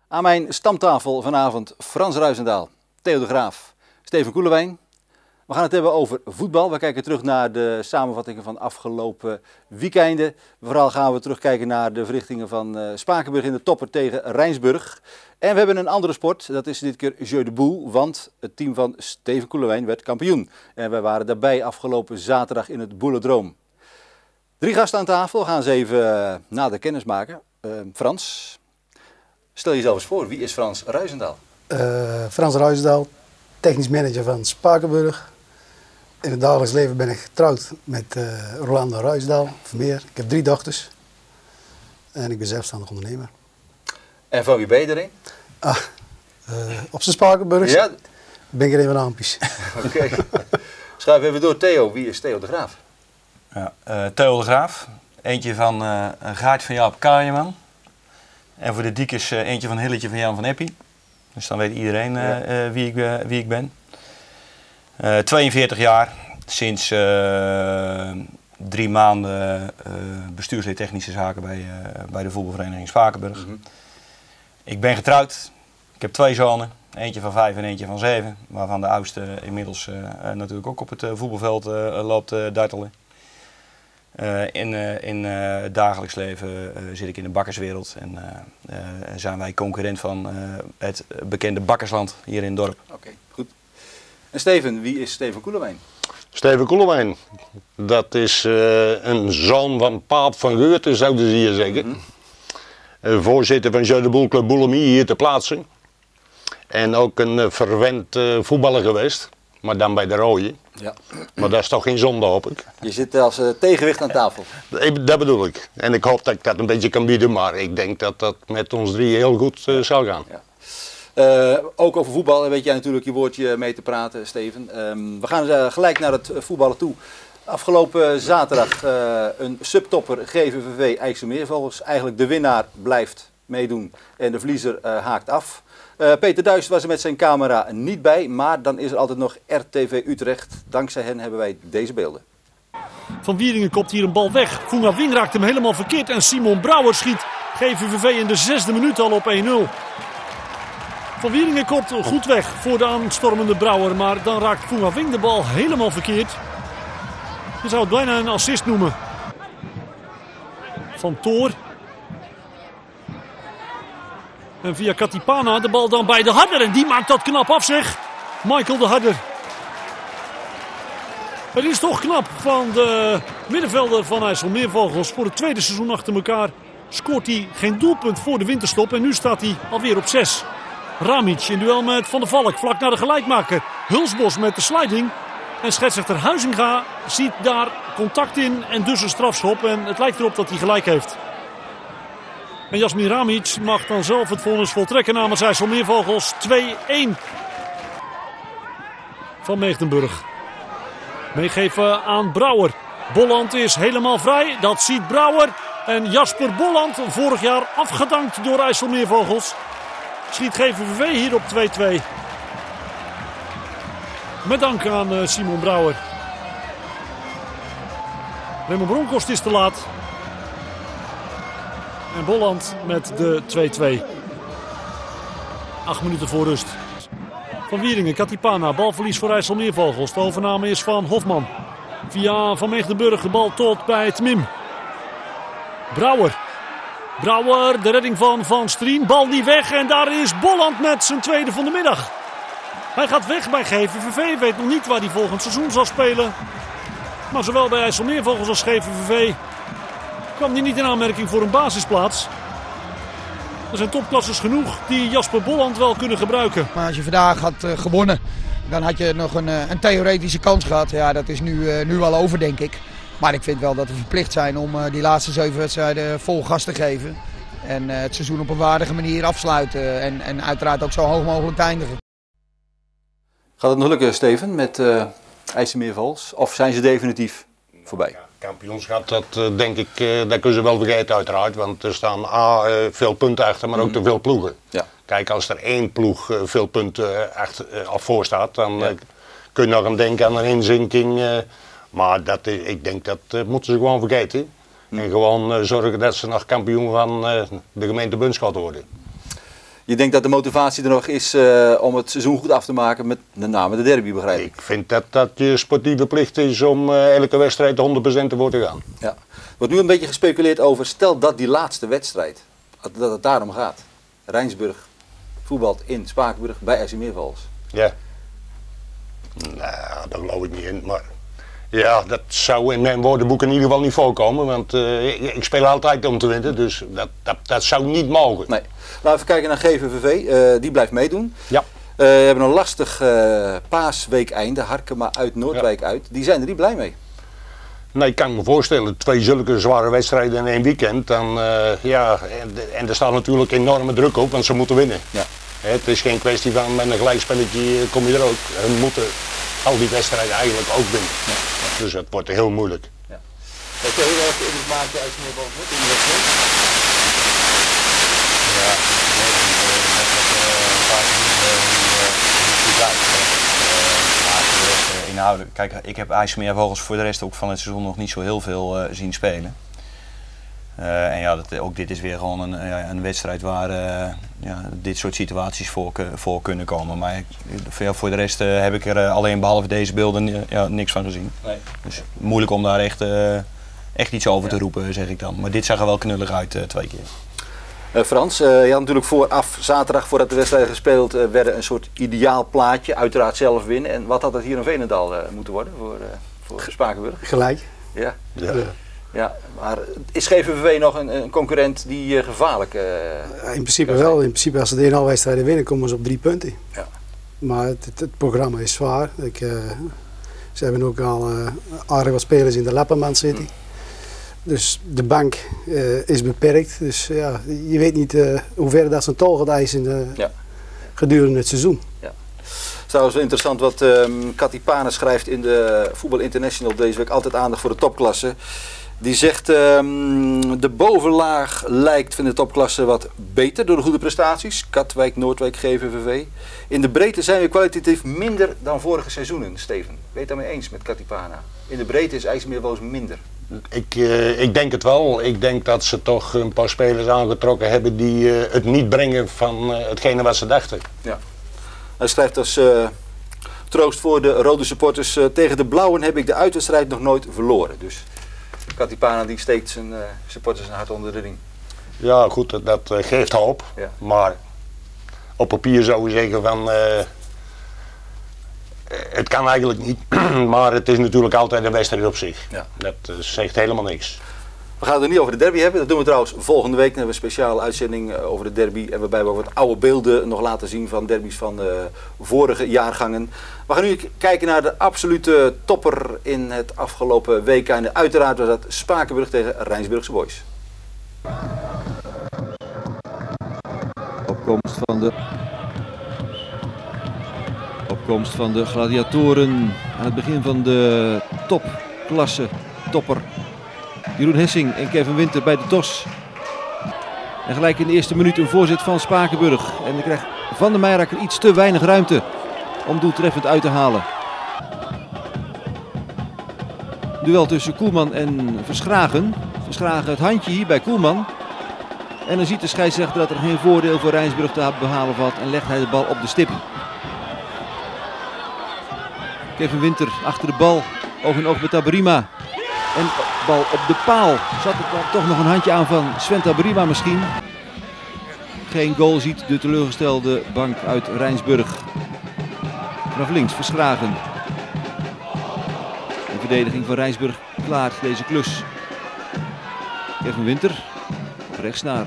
Aan mijn stamtafel vanavond Frans Ruizendaal, Theo de Graaf, Steven Koelewijn. We gaan het hebben over voetbal. We kijken terug naar de samenvattingen van afgelopen weekenden. Vooral gaan we terugkijken naar de verrichtingen van Spakenburg in de topper tegen Rijnsburg. En we hebben een andere sport, dat is dit keer Jeu de Boel, want het team van Steven Koelewijn werd kampioen. En wij waren daarbij afgelopen zaterdag in het Boelendroom. 3 gasten aan tafel, we gaan ze even nader kennis maken. Frans, stel jezelf eens voor, wie is Frans Ruizendaal? Frans Ruizendaal, technisch manager van Spakenburg. In het dagelijks leven ben ik getrouwd met Rolanda Ruizendaal, Vermeer. Ik heb 3 dochters en ik ben zelfstandig ondernemer. En van wie ben je erin? Op zijn Spakenburg Ja. ben ik er een van de Ampjes. Oké. Schuif even door. Theo, wie is Theo de Graaf? Ja, Theo de Graaf, eentje van een Gaart van Jaap Kaaieman. En voor de diekers eentje van Hilletje van Jan van Eppie. Dus dan weet iedereen wie ik ben. 42 jaar, sinds 3 maanden bestuurslid technische zaken bij de voetbalvereniging Spakenburg. Mm-hmm. Ik ben getrouwd, ik heb 2 zonen, eentje van 5 en eentje van 7. Waarvan de oudste inmiddels natuurlijk ook op het voetbalveld loopt dartelen. In het dagelijks leven zit ik in de bakkerswereld en zijn wij concurrent van het bekende bakkersland hier in het dorp. Oké, goed. En Steven, wie is Steven Koelewijn? Steven Koelewijn, dat is een zoon van Paap van Geurten, zouden ze hier zeggen. Mm-hmm. Voorzitter van Jeu de Boel Club Boulemie hier te plaatsen. En ook een verwend voetballer geweest, maar dan bij de Rode. Ja. Maar dat is toch geen zonde, hoop ik. Je zit als tegenwicht aan tafel. Dat bedoel ik. En ik hoop dat ik dat een beetje kan bieden, maar ik denk dat dat met ons 3 heel goed zal gaan. Ja. Ook over voetbal weet jij natuurlijk je woordje mee te praten, Steven. We gaan gelijk naar het voetballen toe. Afgelopen zaterdag een subtopper GVVV IJsselmeervogels. Eigenlijk de winnaar blijft meedoen en de verliezer haakt af. Peter Duijs was er met zijn camera niet bij, maar dan is er altijd nog RTV Utrecht. Dankzij hen hebben wij deze beelden. Van Wieringen kopt hier een bal weg. Funga Wing raakt hem helemaal verkeerd en Simon Brouwer schiet GVVV in de 6e minuut al op 1-0. Van Wieringen kopt goed weg voor de aanstormende Brouwer, maar dan raakt Funga Wing de bal helemaal verkeerd. Je zou het bijna een assist noemen. Van Toor. En via Katipana de bal dan bij de Harder. En die maakt dat knap af, zeg. Michael de Harder. Het is toch knap van de middenvelder van IJsselmeervogels. Voor het 2e seizoen achter elkaar scoort hij geen doelpunt voor de winterstop. En nu staat hij alweer op 6. Ramic in duel met Van der Valk. Vlak naar de gelijkmaker. Hulsbos met de sliding. En scheidsrechter Huizinga ziet daar contact in en dus een strafschop. En het lijkt erop dat hij gelijk heeft. En Jasmin Ramic mag dan zelf het vonnis voltrekken namens IJsselmeervogels. 2-1 van Meegdenburg. Meegeven aan Brouwer. Bolland is helemaal vrij. Dat ziet Brouwer. En Jasper Bolland, vorig jaar afgedankt door IJsselmeervogels, schiet GVVV hier op 2-2. Met dank aan Simon Brouwer. Raymond Bronkhorst is te laat. En Bolland met de 2-2. 8 minuten voor rust. Van Wieringen, Katipana, balverlies voor IJsselmeervogels. De overname is van Hofman. Via Van Meegdenburg de bal tot bij Tmim. Brouwer. Brouwer, de redding van Van Strien. Bal niet weg en daar is Bolland met zijn 2e van de middag. Hij gaat weg bij GVVV. Weet nog niet waar hij volgend seizoen zal spelen. Maar zowel bij IJsselmeervogels als GVVV kwam hij niet in aanmerking voor een basisplaats. Er zijn topklassers genoeg die Jasper Bolland wel kunnen gebruiken. Maar als je vandaag had gewonnen, dan had je nog een theoretische kans gehad. Ja, dat is nu al over, denk ik. Maar ik vind wel dat we verplicht zijn om die laatste 7 wedstrijden vol gas te geven. En het seizoen op een waardige manier afsluiten. En uiteraard ook zo hoog mogelijk te eindigen. Gaat het nog lukken, Steven, met IJsselmeervogels? Of zijn ze definitief voorbij? Ja, kampioenschap, dat denk ik, dat kunnen ze wel vergeten uiteraard. Want er staan veel punten achter, maar ook te veel ploegen. Ja. Kijk, als er 1 ploeg veel punten al voor staat, dan kun je nog aan denken aan een inzinking. Maar ik denk dat moeten ze gewoon vergeten. En gewoon zorgen dat ze nog kampioen van de gemeente Bunschoten worden. Je denkt dat de motivatie er nog is om het seizoen goed af te maken met met name de derby, begrijp ik. Ik vind dat je sportieve plicht is om elke wedstrijd 100% ervoor te gaan. Ja. Er wordt nu een beetje gespeculeerd over, stel dat die laatste wedstrijd, dat het daarom gaat. Rijnsburg voetbalt in Spakenburg bij SC Meervogels. Ja. Nou, daar geloof ik niet in, maar ja, dat zou in mijn woordenboek in ieder geval niet voorkomen, want ik speel altijd om te winnen, dus dat zou niet mogen. Nee. Laten we even kijken naar GVVV, die blijft meedoen. Ja. We hebben een lastig paasweek einde, Harkema uit, Noordwijk uit. Die zijn er niet blij mee. Nee, ik kan me voorstellen, 2 zulke zware wedstrijden in 1 weekend, dan ja, en er staat natuurlijk enorme druk op, want ze moeten winnen. Ja. Het is geen kwestie van met een gelijkspelletje kom je er ook. We moeten al die wedstrijden eigenlijk ook winnen. Ja. Dus het wordt heel moeilijk. Ja. Heb je heel erg indruk maken uit Meervogels in de wedstrijd? Ja, net wat een paar goed uit. Maar voor de rest inhoudelijk. Kijk, ik heb IJs Meervogels voor de rest ook van het seizoen nog niet zo heel veel zien spelen. En ja, ook dit is weer gewoon een wedstrijd waar ja, dit soort situaties voor kunnen komen. Maar voor de rest heb ik er alleen behalve deze beelden niks van gezien. Nee. Dus moeilijk om daar echt iets over te roepen, zeg ik dan. Maar dit zag er wel knullig uit 2 keer. Frans, je had natuurlijk zaterdag voordat de wedstrijd gespeeld werden een soort ideaal plaatje. Uiteraard zelf winnen. En wat had het hier in Veenendaal moeten worden voor Spakenburg? Gelijk. Ja. Ja. Ja, maar is GVVV nog een concurrent die gevaarlijk In principe wel. In principe als ze de 1,5 wedstrijden winnen komen ze op 3 punten. Ja. Maar het programma is zwaar. Ze hebben ook al aardig wat spelers in de Lapperman City. Dus de bank is beperkt. Dus ja, je weet niet hoe ver dat zijn tol gaat eisen gedurende het seizoen. Ja. Trouwens wel interessant wat Katipana schrijft in de Voetbal International deze week. Altijd aandacht voor de topklasse. Die zegt de bovenlaag lijkt van de topklasse wat beter door de goede prestaties. Katwijk, Noordwijk, GVVV. In de breedte zijn we kwalitatief minder dan vorige seizoenen, Steven. Ben je het daarmee eens met Katipana? In de breedte is IJsselmeervogels minder. Ik denk het wel. Ik denk dat ze toch een paar spelers aangetrokken hebben die het niet brengen van hetgene wat ze dachten. Ja. Hij schrijft als troost voor de rode supporters. Tegen de blauwen heb ik de uitwedstrijd nog nooit verloren. Dus Katipana die steekt zijn supporters een hart onder de riem. Ja goed, dat geeft hoop. Ja. Maar op papier zou je zeggen van het kan eigenlijk niet. Maar het is natuurlijk altijd een wedstrijd op zich. Ja. Dat zegt helemaal niks. We gaan het er niet over de derby hebben. Dat doen we trouwens volgende week. Dan hebben we een speciale uitzending over de derby. En waarbij we wat oude beelden nog laten zien van derbies van vorige jaargangen. We gaan nu kijken naar de absolute topper in het afgelopen week. En uiteraard was dat Spakenburg tegen Rijnsburgse Boys. Opkomst van de gladiatoren aan het begin van de topklasse topper. Jeroen Hessing en Kevin Winter bij de TOS. En gelijk in de eerste minuut een voorzet van Spakenburg. En dan krijgt Van der Meijerakker iets te weinig ruimte om doeltreffend uit te halen. Duel tussen Koelman en Verschragen. Verschragen het handje hier bij Koelman. En dan ziet de scheidsrechter dat er geen voordeel voor Rijnsburg te behalen valt. En legt hij de bal op de stip. Kevin Winter achter de bal. Oog in oog met Tabarima. En bal op de paal. Zat er dan toch nog een handje aan van Sven Tabarima misschien. Geen goal ziet de teleurgestelde bank uit Rijnsburg. Vanaf links Verschragen. De verdediging van Rijnsburg klaart deze klus. Kevin Winter. Rechts naar.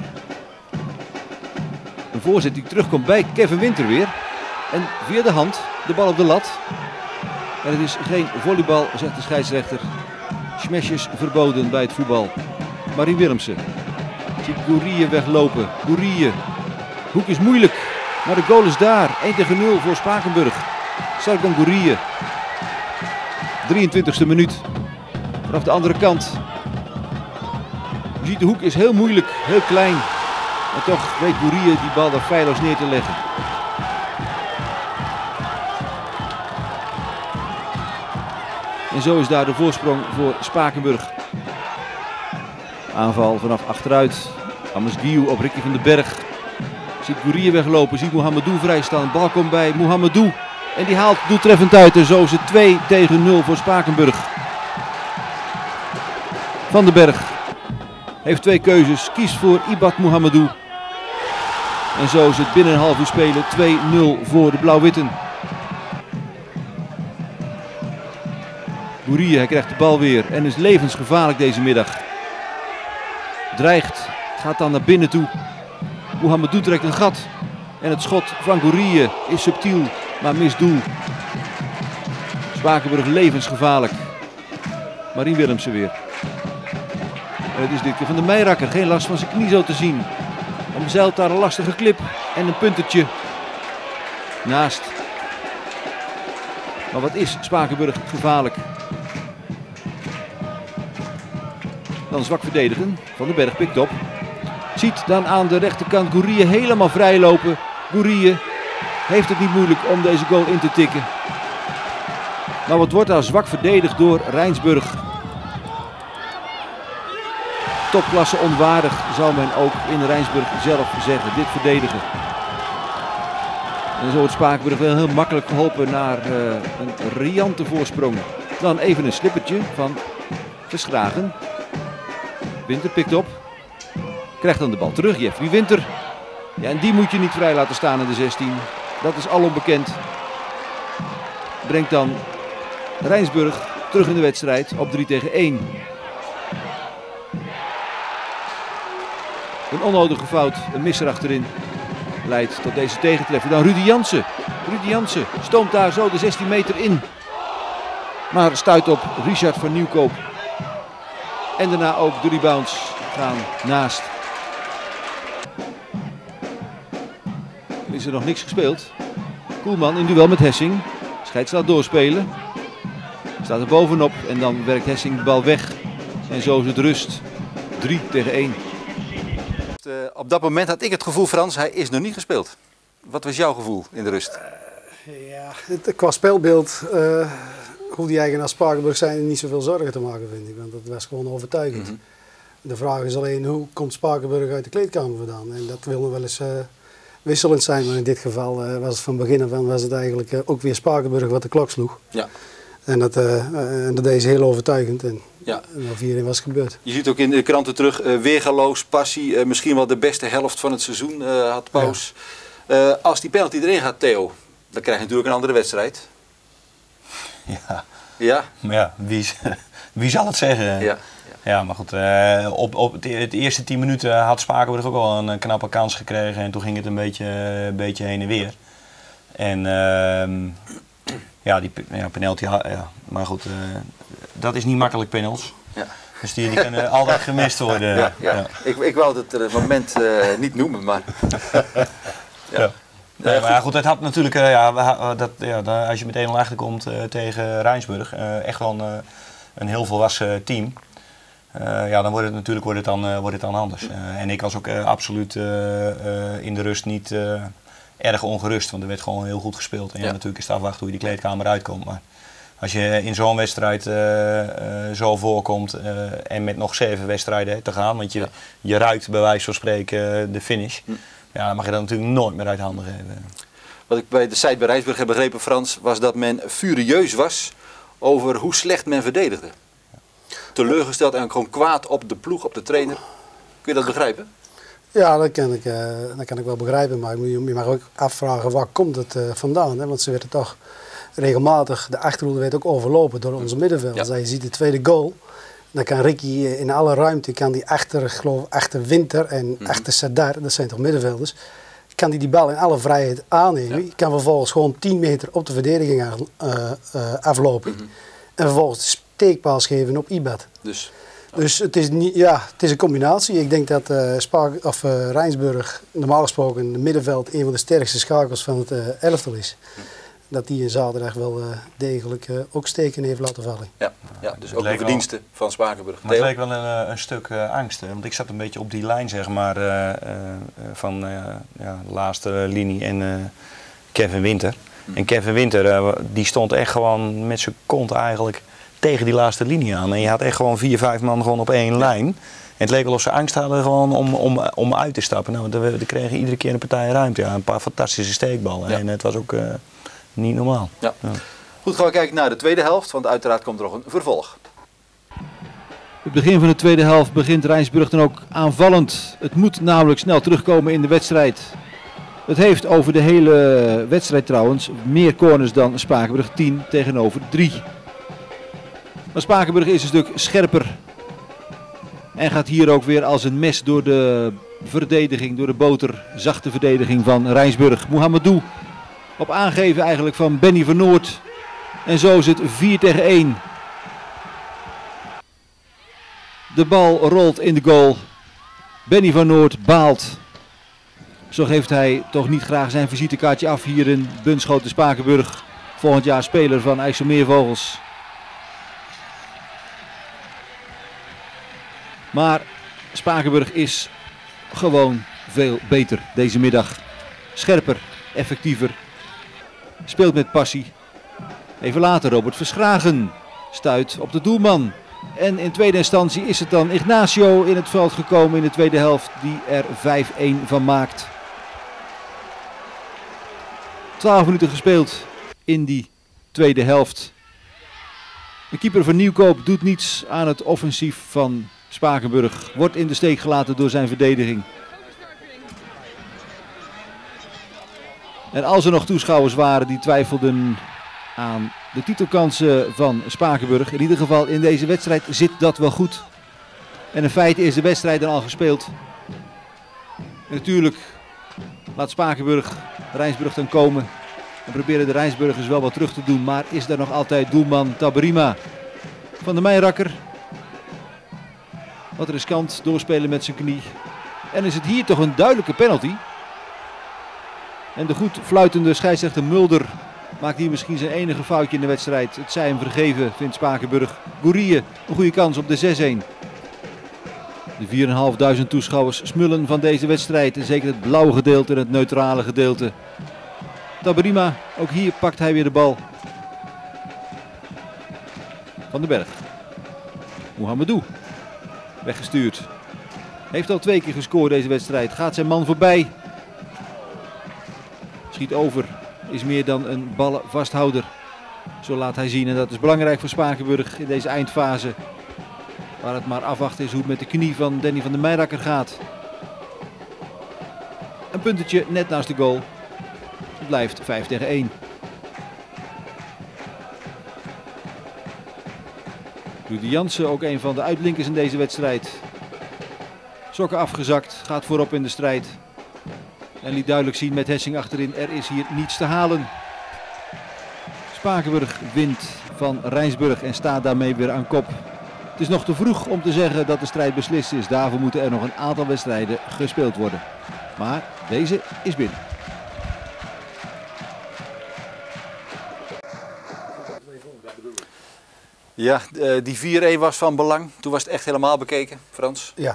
Een voorzet die terugkomt bij Kevin Winter weer. En via de hand de bal op de lat. En het is geen volleybal, zegt de scheidsrechter. Smesjes verboden bij het voetbal. Marien Willemsen ziet Gourrie weglopen. Gourrie. Hoek is moeilijk, maar de goal is daar. 1-0 voor Spakenburg. Sargon Gourrie. 23e minuut. Vanaf de andere kant. Je ziet de hoek is heel moeilijk, heel klein. Maar toch weet Gourrie die bal daar feilloos neer te leggen. En zo is daar de voorsprong voor Spakenburg. Aanval vanaf achteruit. Ames Guiou op Ricky van den Berg. Ziet Gouria weglopen, ziet Mohamedou vrijstaan. Bal komt bij Mohamedou. En die haalt doeltreffend uit. En zo is het 2-0 voor Spakenburg. Van den Berg heeft 2 keuzes. Kiest voor Ibad Mohamedou. En zo is het binnen een half uur spelen 2-0 voor de Blauw-Witten. Gouria, hij krijgt de bal weer en is levensgevaarlijk deze middag. Dreigt, gaat dan naar binnen toe. Mohamedou trekt een gat. En het schot van Gouria is subtiel, maar mist doel. Spakenburg levensgevaarlijk. Marien Willemsen weer. En het is dit keer van de Meijerakker, geen last van zijn knie zo te zien. Omzeilt daar een lastige klip en een puntertje. Naast. Maar wat is Spakenburg gevaarlijk? Dan zwak verdedigen. Van den Berg pikt op. Ziet dan aan de rechterkant Gouria helemaal vrij lopen. Gouria heeft het niet moeilijk om deze goal in te tikken. Maar wat wordt daar zwak verdedigd door Rijnsburg. Topklasse onwaardig zou men ook in Rijnsburg zelf zeggen. Dit verdedigen. En zo wordt Spakenburg wel heel makkelijk geholpen naar een riante voorsprong. Dan even een slippertje van Verschragen. Winter pikt op. Krijgt dan de bal terug. Jeffrey Winter. Ja, en die moet je niet vrij laten staan in de 16. Dat is al onbekend. Brengt dan Rijnsburg terug in de wedstrijd op 3-1. Een onnodige fout, een misser achterin, leidt tot deze tegentreffer. Dan Rudy Jansen. Rudy Jansen stoomt daar zo de 16 meter in. Maar stuit op Richard van Nieuwkoop. En daarna ook de rebounds gaan naast. Er is er nog niks gespeeld. Koelman in duel met Hessing. Scheids laat doorspelen. Staat er bovenop en dan werkt Hessing de bal weg. En zo is het rust. 3-1. Op dat moment had ik het gevoel, Frans, hij is nog niet gespeeld. Wat was jouw gevoel in de rust? Qua speelbeeld hoefde je eigenlijk als Spakenburg zijn niet zoveel zorgen te maken, vind ik. Want dat was gewoon overtuigend. Mm-hmm. De vraag is alleen, hoe komt Spakenburg uit de kleedkamer vandaan? En dat wil nog wel eens wisselend zijn. Maar in dit geval was het van begin af aan was het eigenlijk ook weer Spakenburg wat de klok sloeg. Ja. En dat deed ze heel overtuigend. En Ja. of hierin was gebeurd. Je ziet ook in de kranten terug, weergaloos, passie, misschien wel de beste helft van het seizoen had Paus. Ja. Als die penalty erin gaat, Theo, dan krijg je natuurlijk een andere wedstrijd. Ja. Ja? Maar ja, wie zal het zeggen? Ja. Ja, maar goed, op de eerste 10 minuten had Spakenburg ook wel een knappe kans gekregen. En toen ging het een beetje heen en weer. En die penalty, maar goed, dat is niet makkelijk penals. Ja. Dus die kunnen altijd gemist worden. Ja. Ik wou het moment niet noemen, maar... Ja. Nee, maar goed, het had natuurlijk, als je meteen al achterkomt tegen Rijnsburg, echt wel een heel volwassen team. Dan wordt het dan anders. En ik was ook absoluut in de rust niet erg ongerust, want er werd gewoon heel goed gespeeld. En natuurlijk is het afwachten hoe je die kleedkamer uitkomt. Maar als je in zo'n wedstrijd zo voorkomt en met nog 7 wedstrijden te gaan, want je ruikt bij wijze van spreken de finish, dan mag je dat natuurlijk nooit meer uit handen geven. Wat ik bij de site bij Rijnsburg heb begrepen, Frans, was dat men furieus was over hoe slecht men verdedigde. Teleurgesteld en gewoon kwaad op de ploeg, op de trainer. Kun je dat begrijpen? Ja, dat kan ik wel begrijpen, maar je mag ook afvragen waar komt het vandaan. Hè? Want ze werden toch regelmatig, de achterhoede werd ook overlopen door onze middenvelders. Ja. Je ziet de tweede goal, dan kan Ricky in alle ruimte, kan die achter Winter en achter Sadar, dat zijn toch middenvelders, kan die bal in alle vrijheid aannemen. Ja. Je kan vervolgens gewoon 10 meter op de verdediging aflopen en vervolgens de steekpaas geven op Ibad. Dus het is, het is een combinatie. Ik denk dat Rijnsburg normaal gesproken in het middenveld een van de sterkste schakels van het elftal is. Dat die in zaterdag wel degelijk ook steken heeft laten vallen. Ja, dus ook de verdiensten van Spakenburg. Maar het leek wel een stuk angst. Want ik zat een beetje op die lijn zeg maar, van de laatste linie en Kevin Winter. En Kevin Winter die stond echt gewoon met zijn kont eigenlijk tegen die laatste linie aan. En je had echt gewoon 4-5 man gewoon op één lijn. het leek wel of ze angst hadden gewoon om uit te stappen. Nou, we kregen iedere keer een partij ruimte. Ja, een paar fantastische steekballen. Ja. En het was ook niet normaal. Ja. Ja. Goed, gaan we kijken naar de tweede helft, want uiteraard komt er nog een vervolg. Het begin van de tweede helft begint Rijnsburg dan ook aanvallend. Het moet namelijk snel terugkomen in de wedstrijd. Het heeft over de hele wedstrijd trouwens meer corners dan Spakenburg, 10 tegenover 3. Maar Spakenburg is een stuk scherper. En gaat hier ook weer als een mes door de verdediging, door de boterzachte verdediging van Rijnsburg. Mohamedou op aangeven eigenlijk van Benny van Noort. En zo is het 4 tegen 1. De bal rolt in de goal. Benny van Noort baalt. Zo geeft hij toch niet graag zijn visitekaartje af hier in Bunschoten Spakenburg. Volgend jaar speler van IJsselmeervogels. Maar Spakenburg is gewoon veel beter deze middag. Scherper, effectiever. Speelt met passie. Even later Robert Verschragen stuit op de doelman. En in tweede instantie is het dan Ignacio in het veld gekomen in de tweede helft. Die er 5-1 van maakt. 12 minuten gespeeld in die tweede helft. De keeper van Nieuwkoop doet niets aan het offensief van Spakenburg. Wordt in de steek gelaten door zijn verdediging. En als er nog toeschouwers waren die twijfelden aan de titelkansen van Spakenburg. In ieder geval in deze wedstrijd zit dat wel goed. En in feite is de wedstrijd dan al gespeeld. En natuurlijk laat Spakenburg Rijnsburg dan komen. En proberen de Rijnsburgers wel wat terug te doen. Maar is daar nog altijd doelman Taberima. Van der Meijerakker. Wat riskant doorspelen met zijn knie. En is het hier toch een duidelijke penalty. En de goed fluitende scheidsrechter Mulder maakt hier misschien zijn enige foutje in de wedstrijd. Het zij hem vergeven, vindt Spakenburg. Gourrie, een goede kans op de 6-1. De 4.500 toeschouwers smullen van deze wedstrijd. En zeker het blauwe gedeelte en het neutrale gedeelte. Taberima, ook hier pakt hij weer de bal. Van den Berg. Mohamedou. Weggestuurd. Heeft al 2 keer gescoord deze wedstrijd. Gaat zijn man voorbij. Schiet over. Is meer dan een ballenvasthouder. Zo laat hij zien. En dat is belangrijk voor Spakenburg in deze eindfase. Waar het maar afwachten is hoe het met de knie van Danny van der Meijerakker gaat. Een puntetje net naast de goal. Het blijft 5 tegen 1. Rudy Jansen, ook een van de uitblinkers in deze wedstrijd. Sokken afgezakt, gaat voorop in de strijd. En liet duidelijk zien met Hessing achterin, er is hier niets te halen. Spakenburg wint van Rijnsburg en staat daarmee weer aan kop. Het is nog te vroeg om te zeggen dat de strijd beslist is. Daarvoor moeten er nog een aantal wedstrijden gespeeld worden. Maar deze is binnen. Ja, die 4-1 was van belang. Toen was het echt helemaal bekeken, Frans. Ja.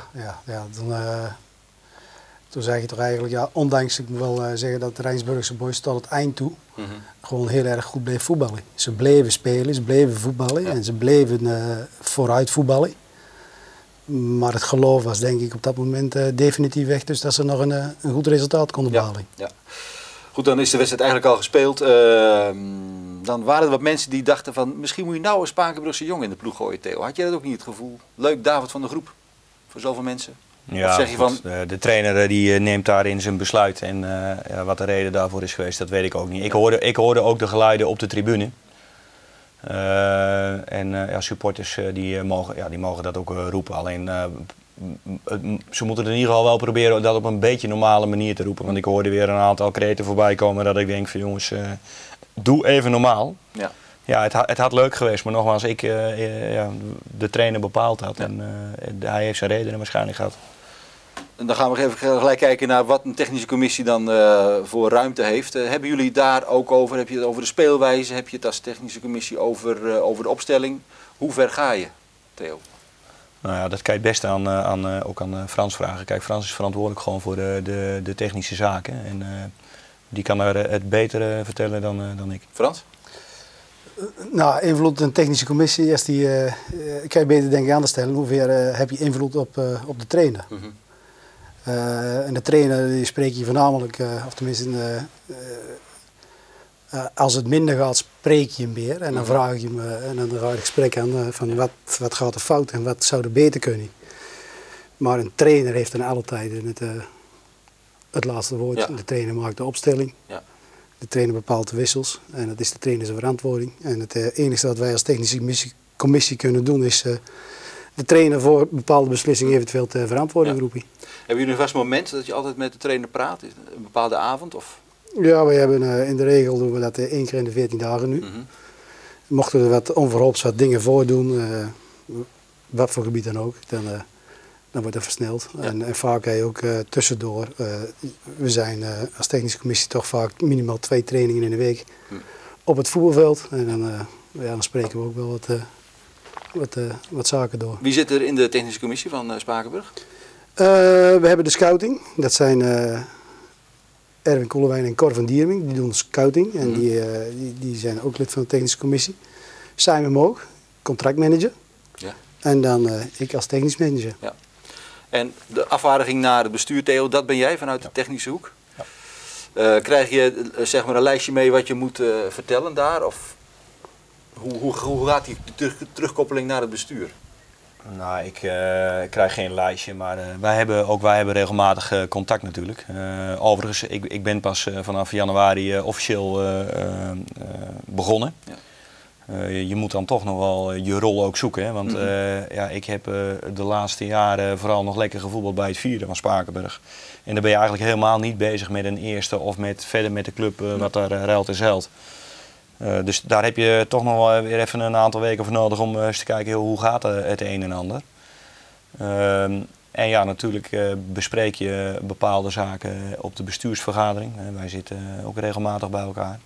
Toen zeg je toch eigenlijk, ja, ondanks, ik moet wel zeggen dat de Rijnsburgse boys tot het eind toe gewoon heel erg goed bleef voetballen. Ze bleven spelen, ze bleven voetballen en ze bleven vooruit voetballen. Maar het geloof was denk ik op dat moment definitief weg, dus dat ze nog een goed resultaat konden behalen. Ja. Goed, dan is de wedstrijd eigenlijk al gespeeld. Dan waren er wat mensen die dachten van, misschien moet je nou een Spakenburgse jongen in de ploeg gooien, Theo. Had je dat ook niet het gevoel? Leuk, David van de Groep, voor zoveel mensen. Ja, of zeg je goed, de trainer die neemt daarin zijn besluit. En wat de reden daarvoor is geweest, dat weet ik ook niet. Ik hoorde ook de geluiden op de tribune. Supporters die mogen dat ook roepen. Alleen ze moeten in ieder geval wel proberen dat op een beetje normale manier te roepen. Want ik hoorde weer een aantal kreten voorbij komen dat ik denk van jongens, doe even normaal. Ja. Ja, het had leuk geweest, maar nogmaals, de trainer bepaald had. Ja. En hij heeft zijn redenen waarschijnlijk gehad. En dan gaan we even gelijk kijken naar wat een technische commissie dan voor ruimte heeft. Hebben jullie daar ook over? Heb je het over de speelwijze? Heb je het als technische commissie over de opstelling? Hoe ver ga je, Theo? Nou ja, dat kan je het beste ook aan Frans vragen. Kijk, Frans is verantwoordelijk gewoon voor de technische zaken. En die kan er het beter vertellen dan ik. Frans? Nou, invloed op een technische commissie is die, kan je beter denk ik anders stellen. Hoever heb je invloed op de trainer? En de trainer die spreek je voornamelijk, of tenminste als het minder gaat spreek je hem meer. En dan vraag je hem, en dan ga je het gesprek aan van wat gaat er fout en wat zou er beter kunnen. Maar een trainer heeft dan altijd het laatste woord. Ja. De trainer maakt de opstelling. Ja. De trainer bepaalt de wissels en dat is de trainer zijn verantwoording. En het enige wat wij als technische commissie kunnen doen is de trainer voor bepaalde beslissingen eventueel ter verantwoording roepen. Hebben jullie een vast moment dat je altijd met de trainer praat? Een bepaalde avond? Of? Ja, we hebben in de regel doen we dat 1 keer in de 14 dagen nu. Mochten er wat onverhoops wat dingen voordoen, wat voor gebied dan ook, dan wordt dat versneld. Ja. En vaak heb je ook tussendoor. We zijn als technische commissie toch vaak minimaal 2 trainingen in de week op het voetbalveld. En dan spreken we ook wel wat zaken door. Wie zit er in de technische commissie van Spakenburg? We hebben de scouting. Dat zijn Erwin Koelewijn en Cor van Dierming. Die doen scouting en die zijn ook lid van de technische commissie. Simon Moog, contractmanager. Ja. En dan ik als technisch manager. Ja. En de afvaardiging naar het bestuur, Theo, dat ben jij vanuit de technische hoek. Ja. Krijg je zeg maar een lijstje mee wat je moet vertellen daar? Of hoe gaat die terugkoppeling naar het bestuur? Nou, ik krijg geen lijstje, maar wij hebben regelmatig contact natuurlijk. Overigens, ik ben pas vanaf januari officieel begonnen. Ja. Je moet dan toch nog wel je rol ook zoeken. Hè? Want ik heb de laatste jaren vooral nog lekker gevoetbald bij het vierde van Spakenburg. En dan ben je eigenlijk helemaal niet bezig met een eerste of verder met de club wat daar ruilt en zeilt. Dus daar heb je toch nog wel weer even een aantal weken voor nodig om eens te kijken hoe gaat het een en ander. En ja, natuurlijk bespreek je bepaalde zaken op de bestuursvergadering. Wij zitten ook regelmatig bij elkaar.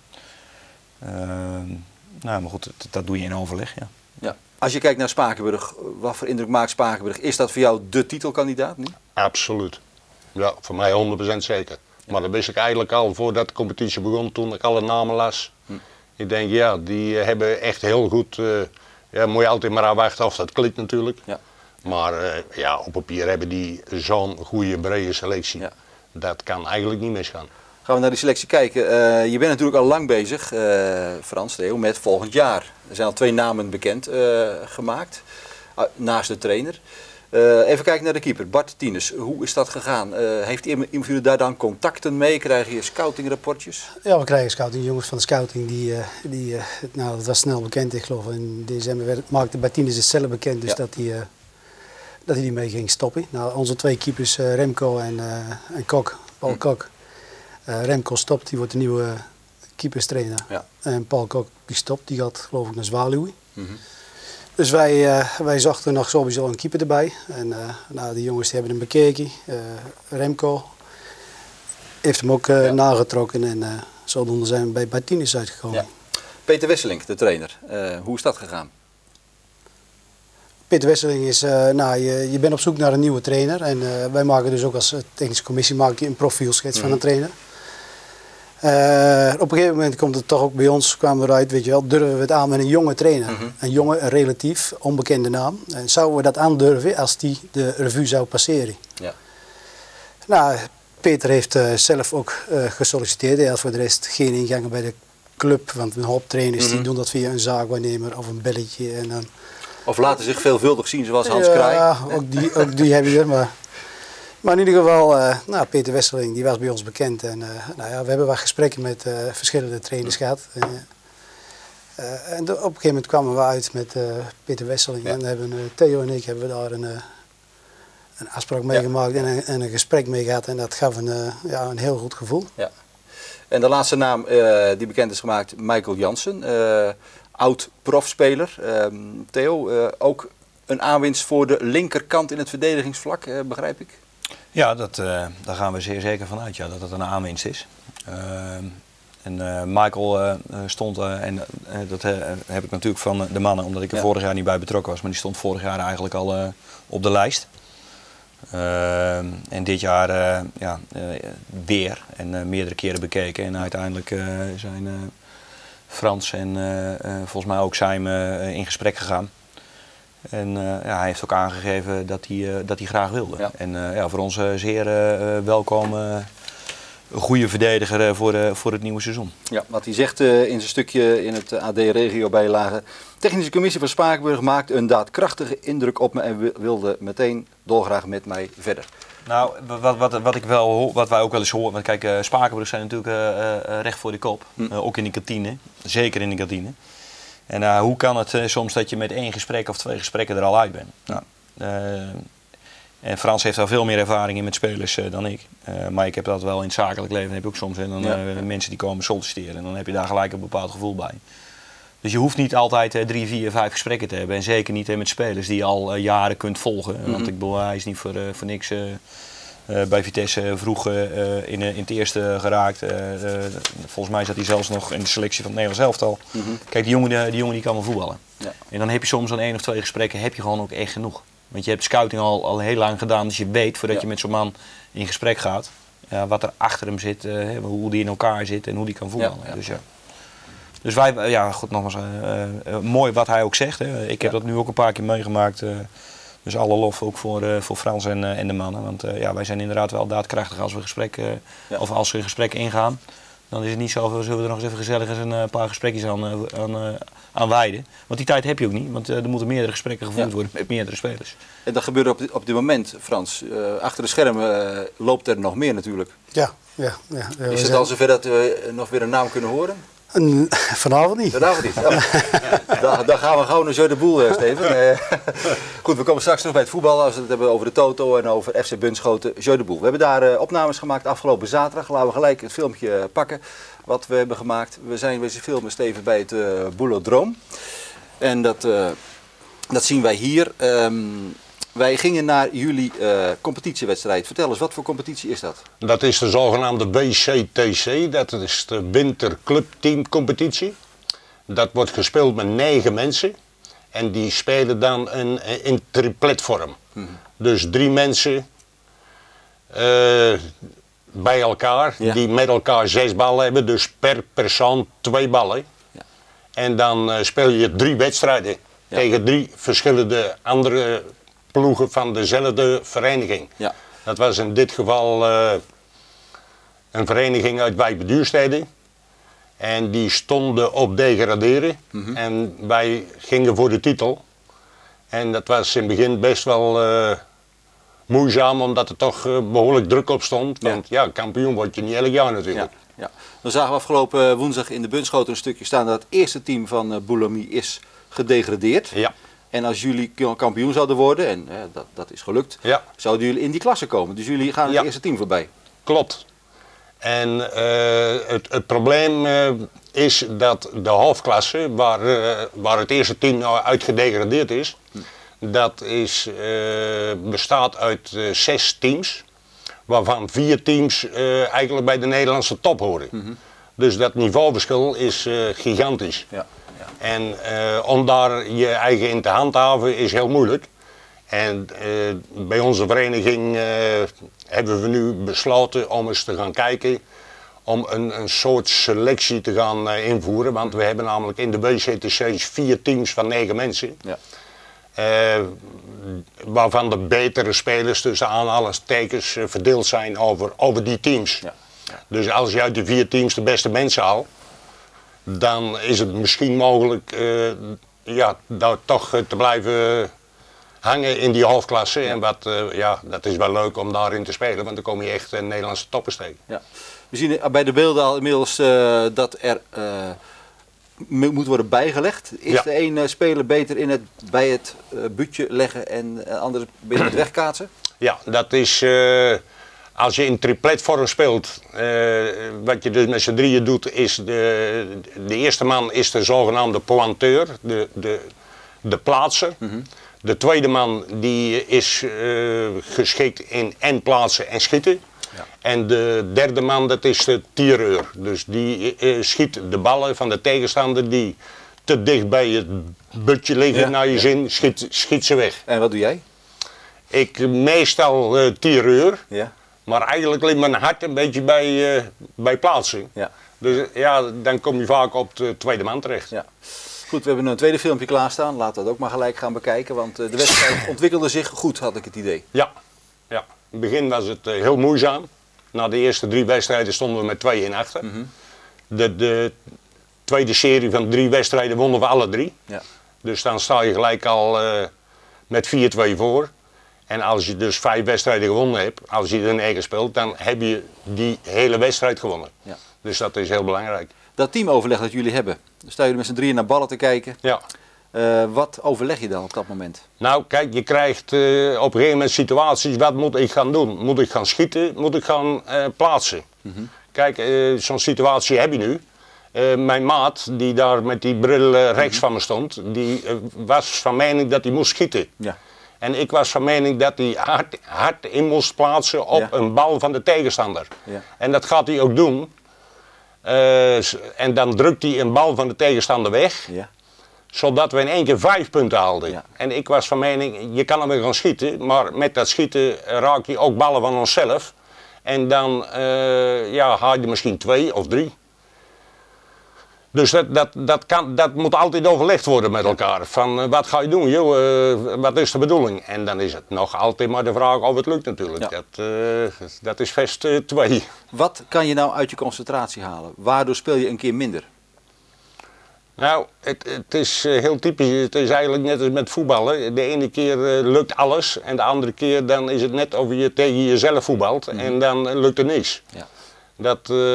Nou, maar goed, dat doe je in overleg, ja. Ja. Als je kijkt naar Spakenburg, wat voor indruk maakt Spakenburg? Is dat voor jou de titelkandidaat nu? Absoluut. Ja, voor mij 100% zeker. Ja. Maar dat wist ik eigenlijk al voordat de competitie begon, toen ik alle namen las. Ik denk, ja, die hebben echt heel goed... moet je altijd maar afwachten of dat klikt natuurlijk. Ja. Maar op papier hebben die zo'n goede, brede selectie. Ja. Dat kan eigenlijk niet misgaan. Gaan we naar die selectie kijken. Je bent natuurlijk al lang bezig, Frans, Theo, met volgend jaar. Er zijn al 2 namen bekend gemaakt, naast de trainer. Even kijken naar de keeper, Bart Tieners. Hoe is dat gegaan? Heeft iemand jullie daar dan contacten mee? Krijg je scoutingrapportjes? Ja, we krijgen scouting. Jongens van de scouting, dat was snel bekend, ik geloof. In december maakte Bart Tieners het zelf bekend, dus dat hij die mee ging stoppen. Nou, onze 2 keepers, Remco en Kok, Paul Kok. Remco stopt, die wordt de nieuwe keeperstrainer. Ja. En Paul Kok die stopt, die gaat geloof ik naar Zwaluwe. Dus wij zochten nog sowieso een keeper erbij. En die jongens die hebben hem bekeken. Remco heeft hem ook nagetrokken en zodoende zijn we bij Bartines uitgekomen. Ja. Peter Wesseling, de trainer. Hoe is dat gegaan? Peter Wesseling is, je bent op zoek naar een nieuwe trainer. En wij maken dus ook als technische commissie een profielschets van een trainer. Op een gegeven moment komt het toch ook bij ons, kwamen we eruit, weet je wel, durven we het aan met een jonge trainer. Een jonge, een relatief onbekende naam. En zouden we dat aandurven als die de revue zou passeren? Ja. Nou, Peter heeft zelf ook gesolliciteerd. Hij had voor de rest geen ingangen bij de club, want een hoop trainers die doen dat via een zaakwaarnemer of een belletje. En dan... Of laten zich veelvuldig zien zoals Hans Kraai. Ja, ook die hebben we er. Maar in ieder geval, Peter Wesseling, die was bij ons bekend. En we hebben wat gesprekken met verschillende trainers gehad. En op een gegeven moment kwamen we uit met Peter Wesseling. Ja. En Theo en ik hebben daar een afspraak mee gemaakt en een gesprek mee gehad. En dat gaf een heel goed gevoel. Ja. En de laatste naam die bekend is gemaakt, Michael Jansen. Oud profspeler. Theo, ook een aanwinst voor de linkerkant in het verdedigingsvlak, begrijp ik? Ja, daar gaan we zeer zeker van uit, ja, dat het een aanwinst is. Michael stond, dat heb ik natuurlijk van de mannen, omdat ik er vorig jaar niet bij betrokken was, maar die stond vorig jaar eigenlijk al op de lijst. En dit jaar weer en meerdere keren bekeken en uiteindelijk zijn Frans en volgens mij ook zijn in gesprek gegaan. En hij heeft ook aangegeven dat hij graag wilde. Ja. En voor ons zeer welkom. Een goede verdediger voor het nieuwe seizoen. Ja, wat hij zegt in zijn stukje in het AD-regio-bijlage. Technische commissie van Spakenburg maakt een daadkrachtige indruk op me en wilde meteen dolgraag met mij verder. Nou, wat wij ook wel eens horen. Want kijk, Spakenburg zijn natuurlijk recht voor de kop. Ook in de kantine. Zeker in de kantine. En hoe kan het soms dat je met 1 gesprek of 2 gesprekken er al uit bent? Nou, en Frans heeft daar veel meer ervaring in met spelers dan ik. Maar ik heb dat wel in het zakelijk leven. Dan heb je ook soms mensen die komen solliciteren. En dan heb je daar gelijk een bepaald gevoel bij. Dus je hoeft niet altijd 3, 4, 5 gesprekken te hebben. En zeker niet met spelers die je al jaren kunt volgen. Want ik bedoel, hij is niet voor niks bij Vitesse vroeg in het eerste geraakt. Volgens mij zat hij zelfs nog in de selectie van het Nederlands elftal. Kijk, die jongen die kan wel voetballen. Ja. En dan heb je soms aan 1 of 2 gesprekken heb je gewoon ook echt genoeg. Want je hebt scouting al heel lang gedaan, dus je weet voordat je met zo'n man in gesprek gaat, wat er achter hem zit, hoe die in elkaar zit en hoe die kan voetballen. Ja. Dus wij, goed, nogmaals, mooi wat hij ook zegt. Hè. Ik heb dat nu ook een paar keer meegemaakt. Dus alle lof ook voor Frans en de mannen. Want wij zijn inderdaad wel daadkrachtig als we of als we in gesprek ingaan. Dan is het niet zo, zullen we er nog eens even gezellig eens een paar gesprekjes aan wijden. Want die tijd heb je ook niet, want er moeten meerdere gesprekken gevoerd worden met meerdere spelers. En dat gebeurt op dit moment, Frans. Achter de schermen loopt er nog meer natuurlijk. Ja. Is het al zover dat we nog weer een naam kunnen horen? Vanavond niet. Vanavond niet. Ja. Dan gaan we gauw naar Jeu de Boel, Steven. Goed, we komen straks terug bij het voetbal als we het hebben over de Toto en over FC Bunschoten, Jeu de Boel. We hebben daar opnames gemaakt afgelopen zaterdag. Laten we gelijk het filmpje pakken wat we hebben gemaakt. We zijn wezen filmen, Steven, bij het Boelodroom. En dat zien wij hier. Wij gingen naar jullie competitiewedstrijd. Vertel eens, wat voor competitie is dat? Dat is de zogenaamde WCTC, dat is de winterclubteamcompetitie. Dat wordt gespeeld met 9 mensen en die spelen dan in tripletvorm. Dus 3 mensen bij elkaar, die met elkaar 6 ballen hebben, dus per persoon 2 ballen. Ja. En dan speel je 3 wedstrijden tegen 3 verschillende andere ploegen van dezelfde vereniging. Ja. Dat was in dit geval een vereniging uit Wijk bij Duurstede. En die stonden op degraderen. En wij gingen voor de titel. En dat was in het begin best wel moeizaam, omdat er toch behoorlijk druk op stond. Want kampioen word je niet elk jaar natuurlijk. Ja. Dan zagen we afgelopen woensdag in de Bunschoten een stukje staan dat het eerste team van Boulomie is gedegradeerd. Ja. En als jullie kampioen zouden worden, en dat is gelukt, zouden jullie in die klasse komen. Dus jullie gaan het eerste team voorbij. Klopt. En het probleem is dat de hoofdklasse, waar het eerste team nou uit gedegradeerd is, dat bestaat uit 6 teams, waarvan 4 teams eigenlijk bij de Nederlandse top horen. Dus dat niveauverschil is gigantisch. Ja. En om daar je eigen in te handhaven is heel moeilijk. En bij onze vereniging hebben we nu besloten om eens te gaan kijken om een soort selectie te gaan invoeren. Want we hebben namelijk in de WCTC's 4 teams van 9 mensen. Ja. Waarvan de betere spelers tussen aanhalingstekens verdeeld zijn over die teams. Ja. Ja. Dus als je uit de 4 teams de beste mensen haalt, dan is het misschien mogelijk daar toch te blijven hangen in die hoofdklasse. Ja. En dat is wel leuk om daarin te spelen, want dan kom je echt in Nederlandse toppen steken. Ja. We zien bij de beelden al inmiddels dat er moet worden bijgelegd. Is de een speler beter bij het buutje leggen en de andere binnen het wegkaatsen? Ja, dat is... Als je in tripletvorm speelt, wat je dus met z'n drieën doet, is de eerste man is de zogenaamde pointeur, de plaatser. De tweede man die is geschikt in en plaatsen en schieten. Ja. En de derde man, dat is de tireur. Dus die schiet de ballen van de tegenstander die te dicht bij het butje liggen naar je zin, schiet ze weg. En wat doe jij? Ik meestal tireur. Ja. Maar eigenlijk ligt mijn hart een beetje bij plaatsing. Ja. Dus ja, dan kom je vaak op de tweede man terecht. Ja. Goed, we hebben een tweede filmpje klaarstaan. Laten we dat ook maar gelijk gaan bekijken. Want de wedstrijd ontwikkelde zich goed, had ik het idee. Ja. In het begin was het heel moeizaam. Na de eerste 3 wedstrijden stonden we met 2-1 achter. De tweede serie van 3 wedstrijden wonnen we alle 3. Ja. Dus dan sta je gelijk al met 4-2 voor. En als je dus 5 wedstrijden gewonnen hebt, als je er 9 speelt, dan heb je die hele wedstrijd gewonnen. Ja. Dus dat is heel belangrijk. Dat teamoverleg dat jullie hebben, dan staan jullie met z'n drieën naar ballen te kijken. Ja. Wat overleg je dan op dat moment? Nou kijk, je krijgt op een gegeven moment situaties, wat moet ik gaan doen? Moet ik gaan schieten? Moet ik gaan plaatsen? Kijk, zo'n situatie heb je nu. Mijn maat, die daar met die bril rechts van me stond, die was van mening dat hij moest schieten. Ja. En ik was van mening dat hij hard in moest plaatsen op een bal van de tegenstander. Ja. En dat gaat hij ook doen. En dan drukt hij een bal van de tegenstander weg. Ja. Zodat we in één keer 5 punten haalden. Ja. En ik was van mening, je kan hem weer gaan schieten, maar met dat schieten raak je ook ballen van onszelf. En dan haal je misschien 2 of 3. Dus dat moet altijd overlegd worden met elkaar. Van wat ga je doen, joh? Wat is de bedoeling? En dan is het nog altijd maar de vraag of het lukt natuurlijk. Ja. Dat is vest 2. Wat kan je nou uit je concentratie halen? Waardoor speel je een keer minder? Nou, het is heel typisch. Het is eigenlijk net als met voetballen. De ene keer lukt alles en de andere keer dan is het net of je tegen jezelf voetbalt en dan lukt er niks. Ja.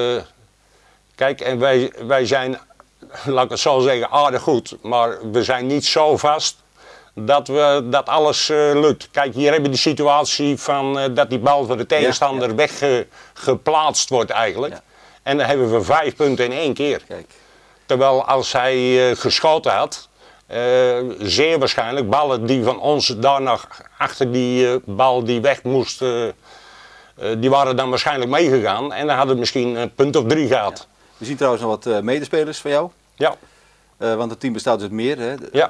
Kijk, en wij zijn, laat ik het zo zeggen, aardig goed, maar we zijn niet zo vast dat alles lukt. Kijk, hier hebben we de situatie van dat die bal van de tegenstander weggeplaatst wordt eigenlijk. Ja. En dan hebben we 5 punten in 1 keer. Kijk. Terwijl als hij geschoten had, zeer waarschijnlijk ballen die van ons daarna achter die bal die weg moest, die waren dan waarschijnlijk meegegaan en dan hadden we misschien een punt of 3 gehad. Ja. We zien trouwens nog wat medespelers van jou. Ja. Want het team bestaat dus uit meer. Hè? Ja.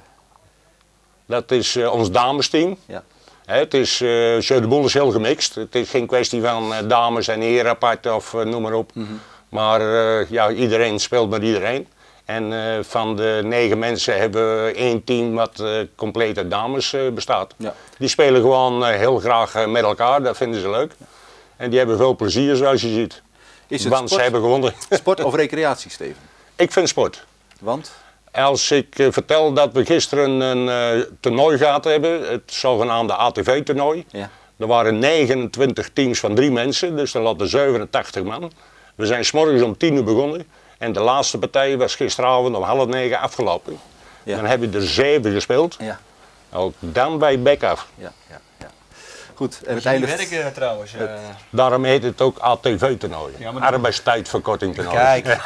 Dat is ons damesteam. Ja. Het is, de boel is heel gemixt. Het is geen kwestie van dames en heren apart of noem maar op. Maar iedereen speelt met iedereen. En van de 9 mensen hebben we 1 team wat compleet uit dames bestaat. Ja. Die spelen gewoon heel graag met elkaar, dat vinden ze leuk. Ja. En die hebben veel plezier zoals je ziet. Is het Want ze hebben gewonnen. Sport of recreatie, Steven? Ik vind sport. Want? Als ik vertel dat we gisteren een toernooi gehad hebben, het zogenaamde ATV-toernooi. Ja. Er waren 29 teams van 3 mensen, dus er hadden 87 man. We zijn 's morgens om 10 uur begonnen en de laatste partij was gisteravond om 8:30 afgelopen. Ja. Dan hebben we er 7 gespeeld. Ja. Ook dan bij bek af. Ja. Goed, en uiteindelijk werken trouwens. Daarom heet het ook ATV-toernooi. Ja, arbeidstijdverkorting toernooi. Kijk.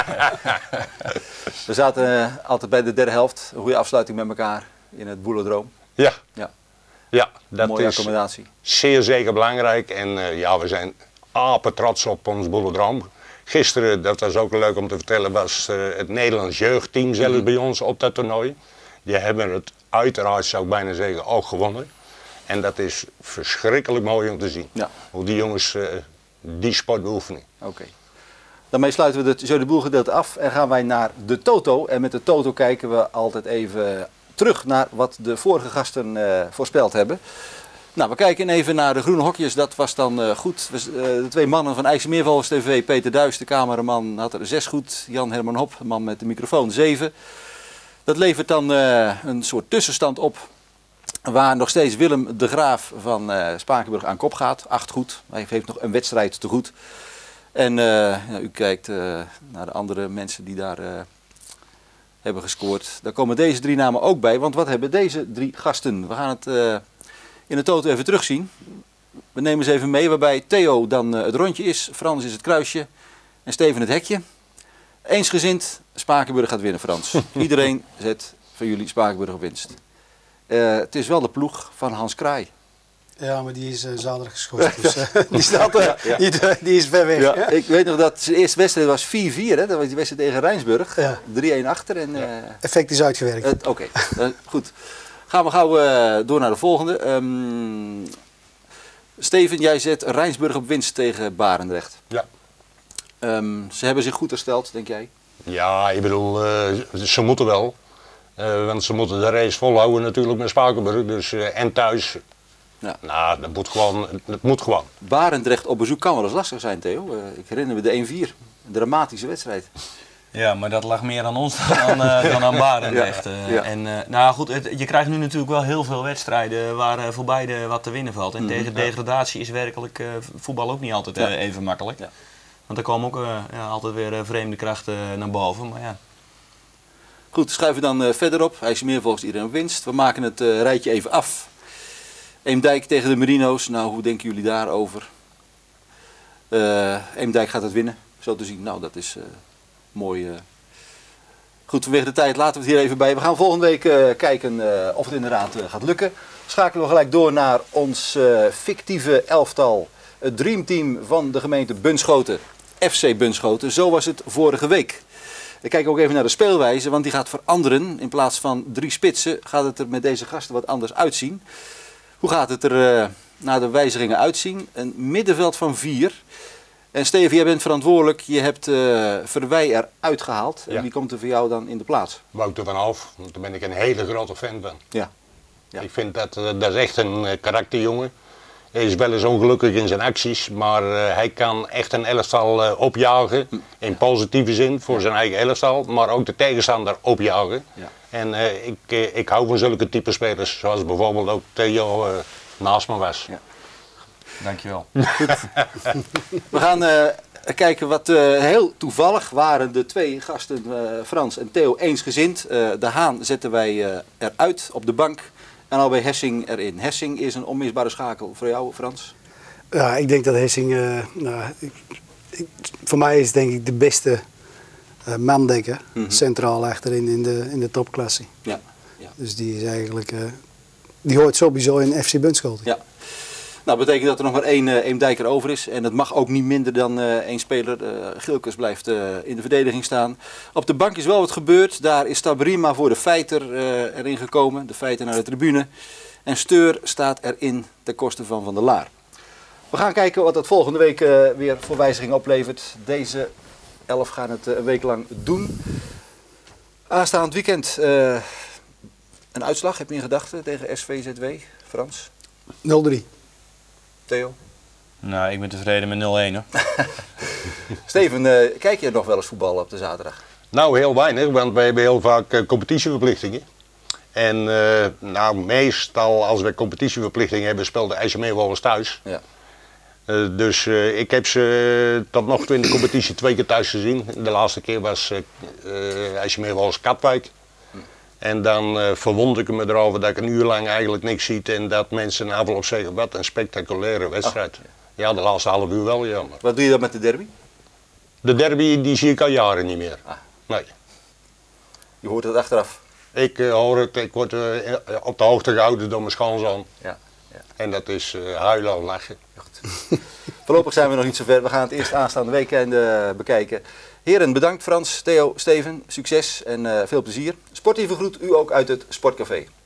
We zaten altijd bij de derde helft, een goede afsluiting met elkaar in het Boelendroom. Ja, dat mooie is accommodatie. Zeer zeker belangrijk en we zijn apen trots op ons Boelendroom. Gisteren, dat was ook leuk om te vertellen, was het Nederlands jeugdteam zelfs bij ons op dat toernooi. Die hebben het uiteraard, zou ik bijna zeggen, ook gewonnen. En dat is verschrikkelijk mooi om te zien. Ja. Hoe die jongens die sport beoefenen. Oké. Daarmee sluiten we het Jeu de Boel gedeelte af en gaan wij naar de Toto. En met de Toto kijken we altijd even terug naar wat de vorige gasten voorspeld hebben. Nou, we kijken even naar de groene hokjes. Dat was dan goed. De 2 mannen van IJsselmeervogels TV, Peter Duis, de cameraman, had er 6 goed. Jan Herman Hop, de man met de microfoon, 7. Dat levert dan een soort tussenstand op. Waar nog steeds Willem de Graaf van Spakenburg aan kop gaat. 8 goed. Hij heeft nog een wedstrijd te goed. En u kijkt naar de andere mensen die daar hebben gescoord. Daar komen deze 3 namen ook bij. Want wat hebben deze 3 gasten? We gaan het in de Toto even terugzien. We nemen ze even mee. Waarbij Theo dan het rondje is. Frans is het kruisje. En Steven het hekje. Eensgezind. Spakenburg gaat winnen, Frans. Iedereen zet van jullie Spakenburg op winst. Het is wel de ploeg van Hans Kraai. Ja, maar die is zaterdag geschorst. Dus, die staat die is ver weg. Ja. Ik weet nog dat zijn eerste wedstrijd was 4-4. Hè? Dat was die wedstrijd tegen Rijnsburg. Ja. 3-1 achter. En, effect is uitgewerkt. Oké, goed. Gaan we gauw door naar de volgende. Steven, jij zet Rijnsburg op winst tegen Barendrecht. Ja. Ze hebben zich goed hersteld, denk jij? Ja, ik bedoel, ze moeten wel. Want ze moeten de race volhouden natuurlijk met Spakenburg. Dus, en thuis. Ja. Nou, dat moet gewoon. Barendrecht op bezoek kan wel eens lastig zijn, Theo. Ik herinner me de 1-4. Een dramatische wedstrijd. Ja, maar dat lag meer aan ons dan aan Barendrecht. Ja. En nou goed, je krijgt nu natuurlijk wel heel veel wedstrijden waar voor beide wat te winnen valt. En tegen degradatie is werkelijk voetbal ook niet altijd even makkelijk. Ja. Want er komen ook altijd weer vreemde krachten naar boven. Maar ja. Goed, schuiven we dan verder op. IJsselmeer volgens iedereen op winst. We maken het rijtje even af. Eemdijk tegen de Merino's. Nou, hoe denken jullie daarover? Eemdijk gaat het winnen, zo te zien. Nou, dat is mooi. Goed, vanwege de tijd laten we het hier even bij. We gaan volgende week kijken of het inderdaad gaat lukken. Schakelen we gelijk door naar ons fictieve elftal. Het dreamteam van de gemeente Bunschoten. FC Bunschoten. Zo was het vorige week. We kijken ook even naar de speelwijze, want die gaat veranderen. In plaats van 3 spitsen gaat het er met deze gasten wat anders uitzien. Hoe gaat het er na de wijzigingen uitzien? Een middenveld van 4. En Steven, jij bent verantwoordelijk. Je hebt Verwij eruit gehaald. Ja. En wie komt er voor jou dan in de plaats? Wouter van Half, want daar ben ik een hele grote fan van. Ja. Ja. Ik vind dat is echt een karakterjongen. Hij is wel eens ongelukkig in zijn acties, maar hij kan echt een elftal opjagen. In positieve zin voor zijn eigen elftal, maar ook de tegenstander opjagen. Ja. En ik hou van zulke type spelers, zoals bijvoorbeeld ook Theo naast me was. Ja. Dankjewel. Goed. We gaan kijken wat heel toevallig waren de 2 gasten, Frans en Theo, eensgezind. De Haan zetten wij eruit op de bank. En al bij Hessing erin. Hessing is een onmisbare schakel voor jou, Frans? Ja, ik denk dat Hessing, voor mij is denk ik de beste man, denk ik, centraal achterin in de topklasse. Ja. Ja. Dus die is eigenlijk, die hoort sowieso in FC Bunschoten. Ja. Nou, dat betekent dat er nog maar 1 Eemdijker over is. En dat mag ook niet minder dan 1 speler. Gilkes blijft in de verdediging staan. Op de bank is wel wat gebeurd. Daar is Tabrima voor de Feiter erin gekomen. De Feiter naar de tribune. En Steur staat erin ten koste van Van der Laar. We gaan kijken wat dat volgende week weer voor wijziging oplevert. Deze 11 gaan het een week lang doen. Aanstaand weekend een uitslag, heb je in gedachten tegen SVZW, Frans? 0-3. Theo? Nou, ik ben tevreden met 0-1 hoor. Steven, kijk je nog wel eens voetbal op de zaterdag? Nou, heel weinig, want wij hebben heel vaak competitieverplichtingen. En nou, meestal als we competitieverplichtingen hebben, speelt de IJsselmeer wel eens thuis. Ja. Dus ik heb ze tot nog toe in de competitie 2 keer thuis gezien. De laatste keer was IJsselmeer wel eens Katwijk. En dan verwond ik me erover dat ik een uur lang eigenlijk niks zie en dat mensen na afloop zeggen, wat een spectaculaire wedstrijd. Oh, ja. Ja, de laatste half uur wel, ja. Maar... Wat doe je dan met de derby? De derby die zie ik al jaren niet meer. Ah. Nee. Je hoort het achteraf? Ik hoor het, ik word op de hoogte gehouden door mijn schoonzoon. Ja. Ja. En dat is huilen of lachen. Voorlopig zijn we nog niet zo ver. We gaan het eerst aanstaande weekend bekijken. Heren, bedankt Frans, Theo, Steven. Succes en veel plezier. Sportieve groet u ook uit het Sportcafé.